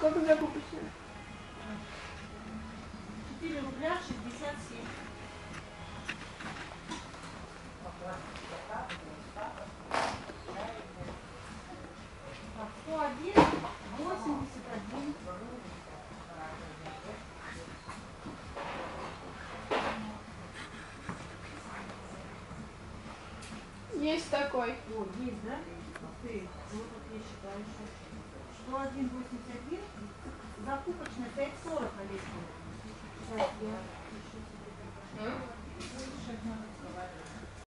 Сколько закупочных? 4 рубля 67. Так, 101, 81. Есть такой. О, есть, да? Ты, вот тут я считаю, что 181, закупочная 5,40 на весь год. Сейчас я еще себе.